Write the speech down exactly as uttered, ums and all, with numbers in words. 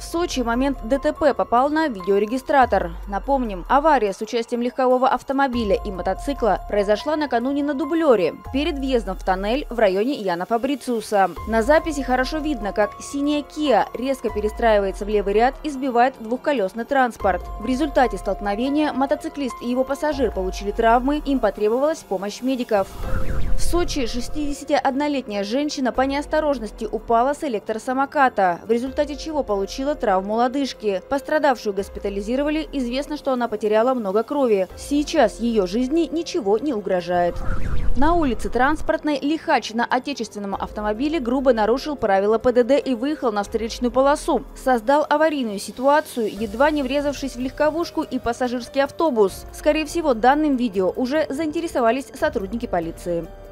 В Сочи момент ДТП попал на видеорегистратор. Напомним, авария с участием легкового автомобиля и мотоцикла произошла накануне на дублере, перед въездом в тоннель в районе Яна Фабрициуса. На записи хорошо видно, как синяя Kia резко перестраивается в левый ряд и сбивает двухколесный транспорт. В результате столкновения мотоциклист и его пассажир получили травмы, им потребовалась помощь медиков. В Сочи шестидесятиоднолетняя женщина по неосторожности упала с электросамоката, в результате чего получила травму лодыжки. Пострадавшую госпитализировали, известно, что она потеряла много крови. Сейчас ее жизни ничего не угрожает. На улице Транспортной лихач на отечественном автомобиле грубо нарушил правила ПДД и выехал на встречную полосу. Создал аварийную ситуацию, едва не врезавшись в легковушку и пассажирский автобус. Скорее всего, данным видео уже заинтересовались сотрудники полиции.